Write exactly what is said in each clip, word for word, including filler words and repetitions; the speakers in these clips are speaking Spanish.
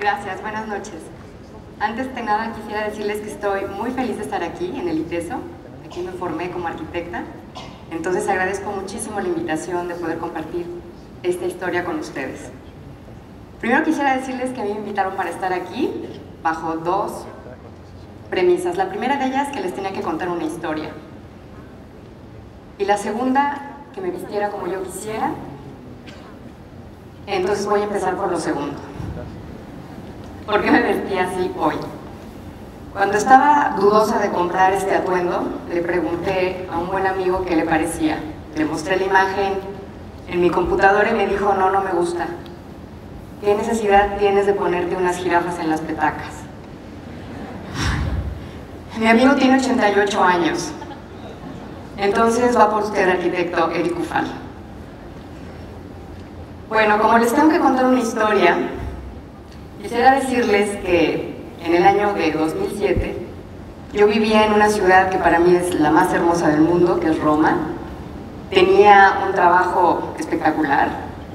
Gracias, buenas noches. Antes de nada quisiera decirles que estoy muy feliz de estar aquí en el ITESO. Aquí me formé como arquitecta. Entonces agradezco muchísimo la invitación de poder compartir esta historia con ustedes. Primero quisiera decirles que a mí me invitaron para estar aquí bajo dos premisas. La primera de ellas, que les tenía que contar una historia. Y la segunda, que me vistiera como yo quisiera. Entonces voy a empezar por lo segundo. ¿Por qué me vestí así hoy? Cuando estaba dudosa de comprar este atuendo, le pregunté a un buen amigo qué le parecía. Le mostré la imagen en mi computadora y me dijo, no, no me gusta. ¿Qué necesidad tienes de ponerte unas jirafas en las petacas? Mi amigo tiene ochenta y ocho años. Entonces va por usted, arquitecto Eric Ufal. Bueno, como les tengo que contar una historia, quisiera decirles que en el año de dos mil siete yo vivía en una ciudad que para mí es la más hermosa del mundo, que es Roma. Tenía un trabajo espectacular,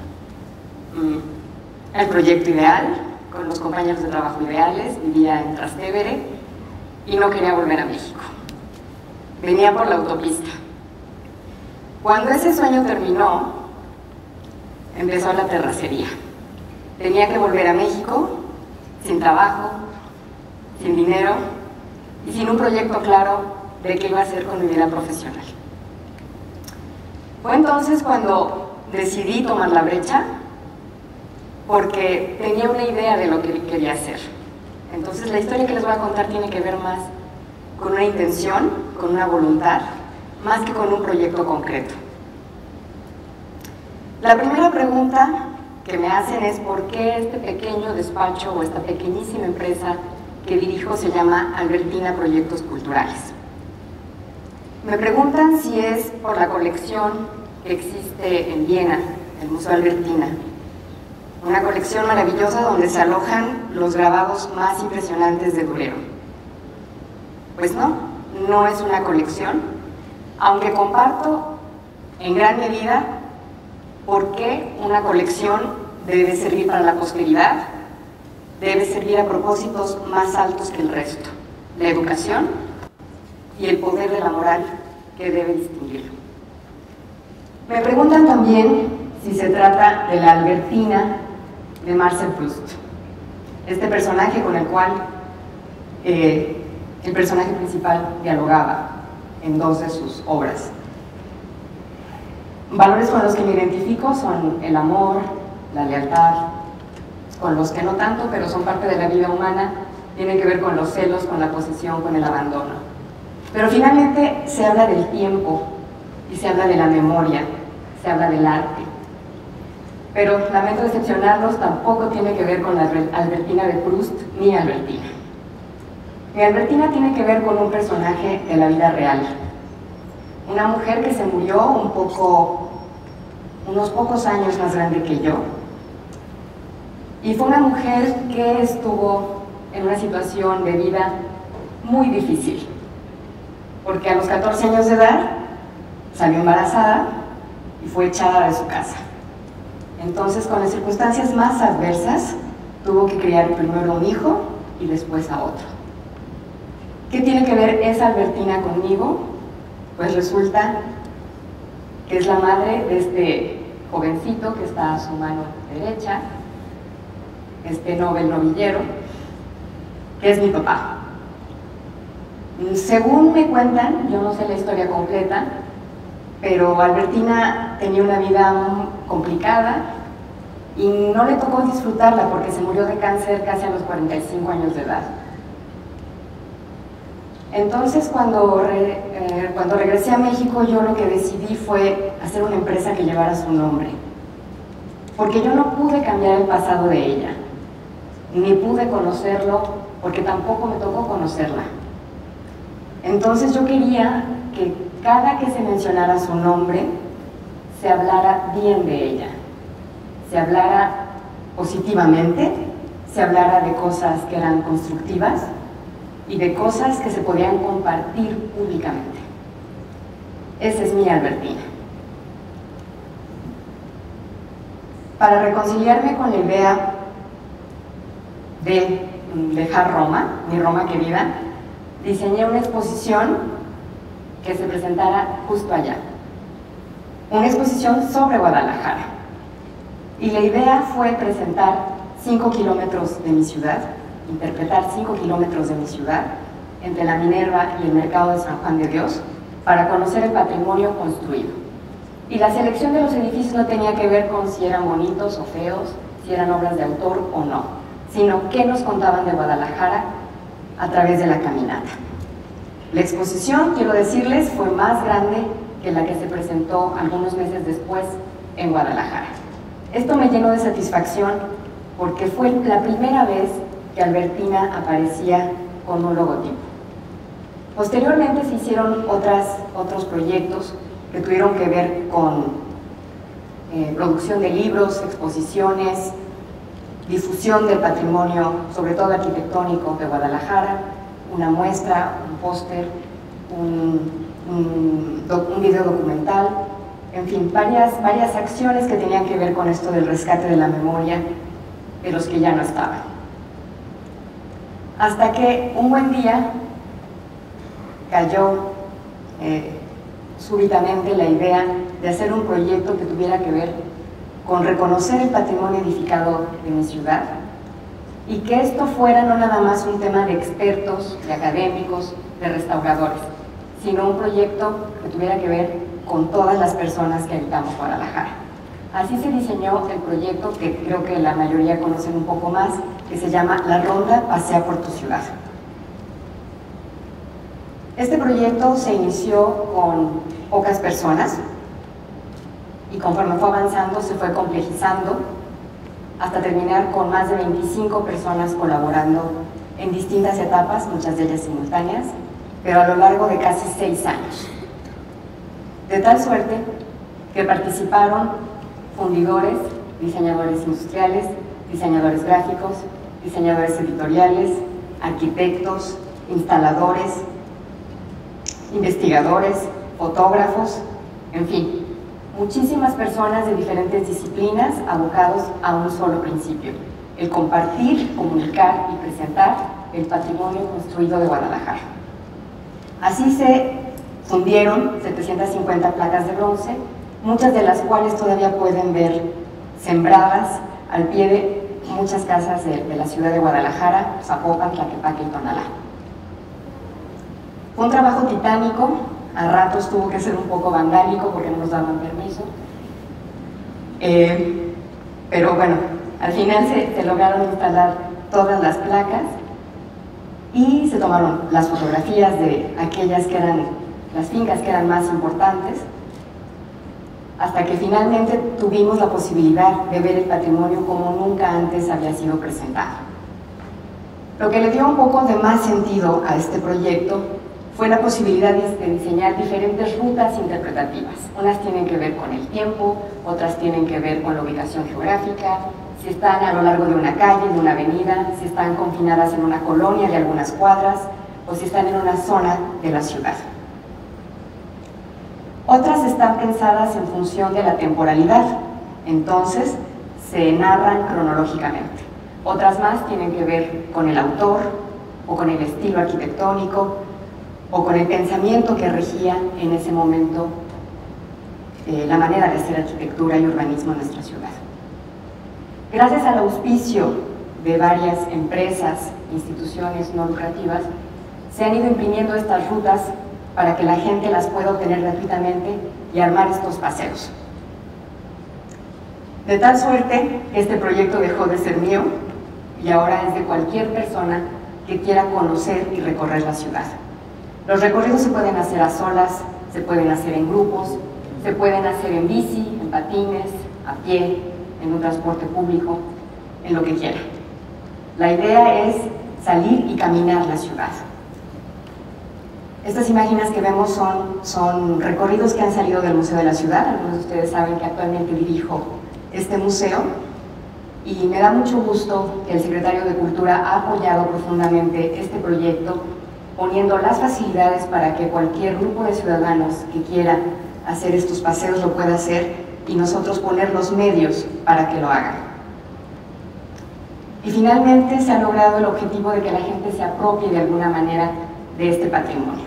el proyecto ideal, con los compañeros de trabajo ideales, vivía en Trastevere y no quería volver a México. Venía por la autopista. Cuando ese sueño terminó, empezó la terracería. Tenía que volver a México, sin trabajo, sin dinero y sin un proyecto claro de qué iba a hacer con mi vida profesional. Fue entonces cuando decidí tomar la brecha, porque tenía una idea de lo que quería hacer. Entonces la historia que les voy a contar tiene que ver más con una intención, con una voluntad, más que con un proyecto concreto. La primera pregunta que me hacen es ¿por qué este pequeño despacho o esta pequeñísima empresa que dirijo se llama Albertina Proyectos Culturales? Me preguntan si es por la colección que existe en Viena, el Museo Albertina, una colección maravillosa donde se alojan los grabados más impresionantes de Durero. Pues no, no es una colección, aunque comparto en gran medida por qué una colección debe servir para la posteridad, debe servir a propósitos más altos que el resto, la educación y el poder de la moral que debe distinguirlo. Me preguntan también si se trata de la Albertina de Marcel Proust, este personaje con el cual eh, el personaje principal dialogaba en dos de sus obras. Valores con los que me identifico son el amor, la lealtad, con los que no tanto, pero son parte de la vida humana, tienen que ver con los celos, con la posesión, con el abandono. Pero finalmente se habla del tiempo y se habla de la memoria, se habla del arte. Pero lamento decepcionarlos, tampoco tiene que ver con la Albertina de Proust ni Albertina. Mi Albertina tiene que ver con un personaje de la vida real. Una mujer que se murió un poco, unos pocos años más grande que yo. Y fue una mujer que estuvo en una situación de vida muy difícil. Porque a los catorce años de edad salió embarazada y fue echada de su casa. Entonces, con las circunstancias más adversas, tuvo que criar primero un hijo y después a otro. ¿Qué tiene que ver esa Albertina conmigo? Pues resulta que es la madre de este jovencito que está a su mano derecha, este Nobel novillero, que es mi papá. Según me cuentan, yo no sé la historia completa, pero Albertina tenía una vida complicada y no le tocó disfrutarla porque se murió de cáncer casi a los cuarenta y cinco años de edad. Entonces, cuando, re, eh, cuando regresé a México, yo lo que decidí fue hacer una empresa que llevara su nombre. Porque yo no pude cambiar el pasado de ella, ni pude conocerlo, porque tampoco me tocó conocerla. Entonces yo quería que cada que se mencionara su nombre, se hablara bien de ella, se hablara positivamente, se hablara de cosas que eran constructivas, y de cosas que se podían compartir públicamente. Esa es mi Albertina. Para reconciliarme con la idea de dejar Roma, mi Roma querida, diseñé una exposición que se presentara justo allá. Una exposición sobre Guadalajara. Y la idea fue presentar cinco kilómetros de mi ciudad, interpretar cinco kilómetros de mi ciudad, entre la Minerva y el Mercado de San Juan de Dios, para conocer el patrimonio construido. Y la selección de los edificios no tenía que ver con si eran bonitos o feos, si eran obras de autor o no, sino qué nos contaban de Guadalajara a través de la caminata. La exposición, quiero decirles, fue más grande que la que se presentó algunos meses después en Guadalajara. Esto me llenó de satisfacción porque fue la primera vez que Albertina aparecía con un logotipo. Posteriormente se hicieron otras, otros proyectos que tuvieron que ver con eh, producción de libros, exposiciones, difusión del patrimonio, sobre todo arquitectónico, de Guadalajara, una muestra, un póster, un, un, un video documental, en fin, varias, varias acciones que tenían que ver con esto del rescate de la memoria de los que ya no estaban. Hasta que un buen día cayó eh, súbitamente la idea de hacer un proyecto que tuviera que ver con reconocer el patrimonio edificado de mi ciudad y que esto fuera no nada más un tema de expertos, de académicos, de restauradores, sino un proyecto que tuviera que ver con todas las personas que habitamos Guadalajara. Así se diseñó el proyecto que creo que la mayoría conocen un poco más, que se llama La Ronda Pasea por tu Ciudad. Este proyecto se inició con pocas personas y conforme fue avanzando se fue complejizando hasta terminar con más de veinticinco personas colaborando en distintas etapas, muchas de ellas simultáneas, pero a lo largo de casi seis años. De tal suerte que participaron fundidores, diseñadores industriales, diseñadores gráficos, diseñadores editoriales, arquitectos, instaladores, investigadores, fotógrafos, en fin, muchísimas personas de diferentes disciplinas abocados a un solo principio, el compartir, comunicar y presentar el patrimonio construido de Guadalajara. Así se fundieron setecientas cincuenta placas de bronce, muchas de las cuales todavía pueden ver sembradas al pie de muchas casas de, de la ciudad de Guadalajara, Zapopan, Tlaquepaque y Tonalá. Fue un trabajo titánico, a ratos tuvo que ser un poco vandálico porque no nos daban permiso, eh, pero bueno, al final se, se lograron instalar todas las placas y se tomaron las fotografías de aquellas que eran las fincas que eran más importantes, hasta que finalmente tuvimos la posibilidad de ver el patrimonio como nunca antes había sido presentado. Lo que le dio un poco de más sentido a este proyecto fue la posibilidad de diseñar diferentes rutas interpretativas. Unas tienen que ver con el tiempo, otras tienen que ver con la ubicación geográfica, si están a lo largo de una calle, de una avenida, si están confinadas en una colonia de algunas cuadras, o si están en una zona de la ciudad. Otras están pensadas en función de la temporalidad, entonces se narran cronológicamente. Otras más tienen que ver con el autor, o con el estilo arquitectónico, o con el pensamiento que regía en ese momento eh, la manera de hacer arquitectura y urbanismo en nuestra ciudad. Gracias al auspicio de varias empresas, instituciones no lucrativas, se han ido imprimiendo estas rutas para que la gente las pueda obtener gratuitamente y armar estos paseos. De tal suerte que este proyecto dejó de ser mío y ahora es de cualquier persona que quiera conocer y recorrer la ciudad. Los recorridos se pueden hacer a solas, se pueden hacer en grupos, se pueden hacer en bici, en patines, a pie, en un transporte público, en lo que quiera. La idea es salir y caminar la ciudad. Estas imágenes que vemos son, son recorridos que han salido del Museo de la Ciudad. Algunos de ustedes saben que actualmente dirijo este museo y me da mucho gusto que el secretario de Cultura ha apoyado profundamente este proyecto, poniendo las facilidades para que cualquier grupo de ciudadanos que quiera hacer estos paseos lo pueda hacer y nosotros poner los medios para que lo hagan. Y finalmente se ha logrado el objetivo de que la gente se apropie de alguna manera de este patrimonio.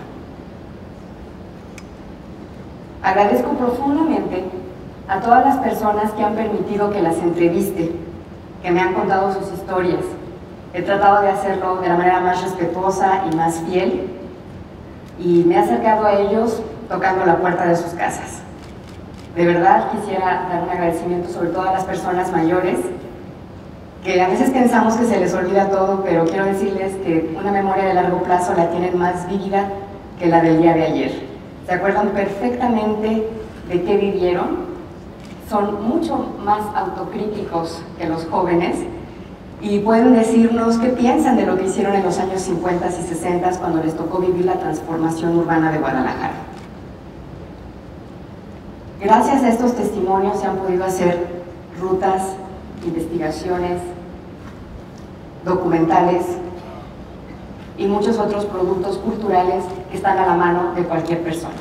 Agradezco profundamente a todas las personas que han permitido que las entreviste, que me han contado sus historias. He tratado de hacerlo de la manera más respetuosa y más fiel, y me he acercado a ellos tocando la puerta de sus casas. De verdad quisiera dar un agradecimiento sobre todo a las personas mayores, que a veces pensamos que se les olvida todo, pero quiero decirles que una memoria de largo plazo la tienen más vívida que la del día de ayer. Se acuerdan perfectamente de qué vivieron, son mucho más autocríticos que los jóvenes y pueden decirnos qué piensan de lo que hicieron en los años cincuenta y sesenta cuando les tocó vivir la transformación urbana de Guadalajara. Gracias a estos testimonios se han podido hacer rutas, investigaciones, documentales y muchos otros productos culturales que están a la mano de cualquier persona.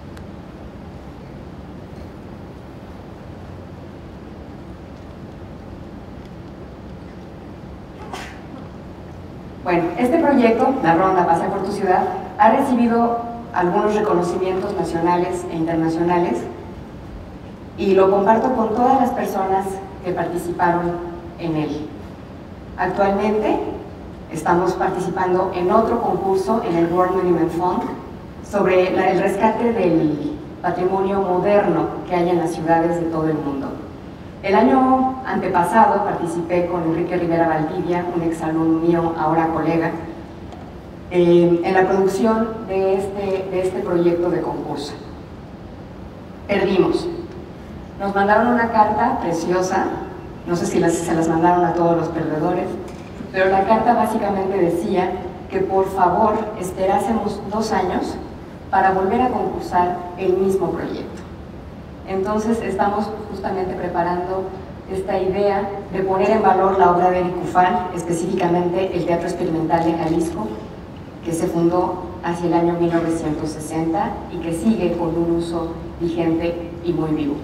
Bueno, este proyecto, la Ronda Pasea por tu Ciudad, ha recibido algunos reconocimientos nacionales e internacionales y lo comparto con todas las personas que participaron en él. Actualmente estamos participando en otro concurso en el World Monument Fund sobre la, el rescate del patrimonio moderno que hay en las ciudades de todo el mundo. El año antepasado participé con Enrique Rivera Valdivia, un exalumno mío, ahora colega, eh, en la producción de este, de este proyecto de concurso. Perdimos. Nos mandaron una carta preciosa, no sé si las, se las mandaron a todos los perdedores, pero la carta básicamente decía que por favor esperásemos dos años para volver a concursar el mismo proyecto. Entonces estamos justamente preparando esta idea de poner en valor la obra de Eric Ufal, específicamente el Teatro Experimental de Jalisco, que se fundó hacia el año mil novecientos sesenta y que sigue con un uso vigente y muy vivo.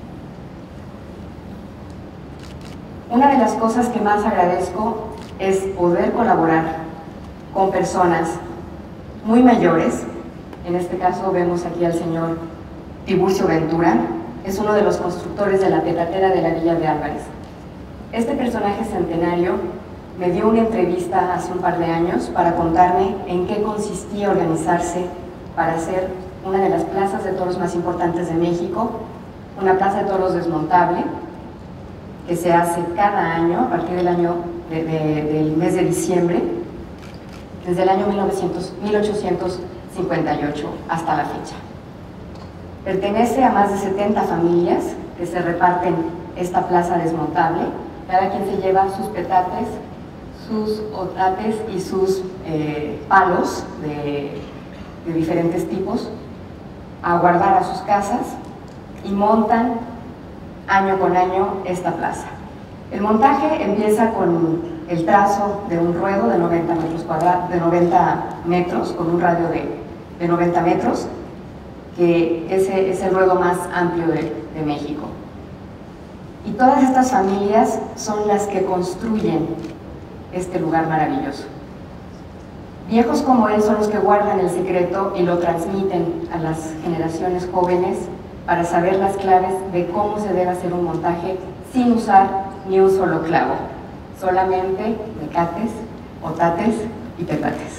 Una de las cosas que más agradezco es poder colaborar con personas muy mayores. En este caso vemos aquí al señor Tiburcio Ventura, es uno de los constructores de la petatera de la Villa de Álvarez. Este personaje centenario me dio una entrevista hace un par de años para contarme en qué consistía organizarse para hacer una de las plazas de toros más importantes de México, una plaza de toros desmontable, que se hace cada año, a partir del año de, de, del mes de diciembre, desde el año mil ochocientos cincuenta y ocho hasta la fecha. Pertenece a más de setenta familias que se reparten esta plaza desmontable. Cada quien se lleva sus petates, sus otates y sus eh, palos de, de diferentes tipos a guardar a sus casas y montan año con año esta plaza. El montaje empieza con el trazo de un ruedo de noventa metros cuadrados, de noventa metros, con un radio de, de noventa metros, que ese es el ruedo más amplio de, de México. Y todas estas familias son las que construyen este lugar maravilloso. Viejos como él son los que guardan el secreto y lo transmiten a las generaciones jóvenes para saber las claves de cómo se debe hacer un montaje sin usar ni un solo clavo, solamente mecates, otates y petates.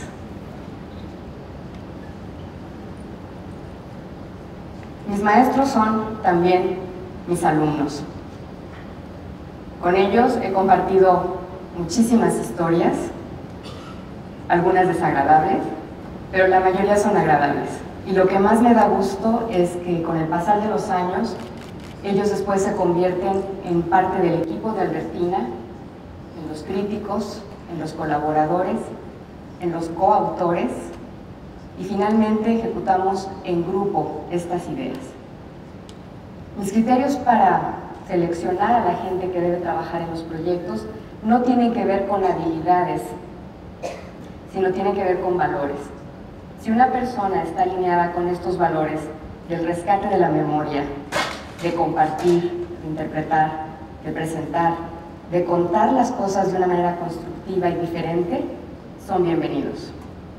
Mis maestros son también mis alumnos. Con ellos he compartido muchísimas historias, algunas desagradables, pero la mayoría son agradables. Y lo que más me da gusto es que con el pasar de los años, ellos después se convierten en parte del equipo de Albertina, en los críticos, en los colaboradores, en los coautores, y finalmente ejecutamos en grupo estas ideas. Mis criterios para seleccionar a la gente que debe trabajar en los proyectos no tienen que ver con habilidades, sino tienen que ver con valores. Si una persona está alineada con estos valores del rescate de la memoria, de compartir, de interpretar, de presentar, de contar las cosas de una manera constructiva y diferente, son bienvenidos.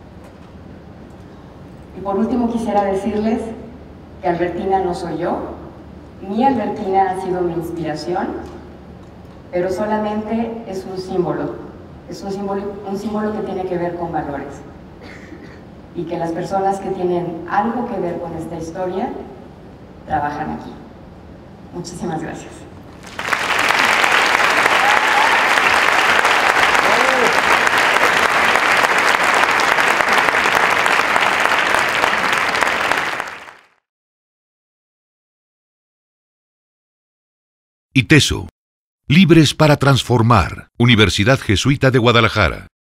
Y por último quisiera decirles que Albertina no soy yo, mi Albertina ha sido mi inspiración, pero solamente es un símbolo, es un símbolo, un símbolo que tiene que ver con valores. Y que las personas que tienen algo que ver con esta historia trabajan aquí. Muchísimas gracias. ITESO. Libres para transformar. Universidad Jesuita de Guadalajara.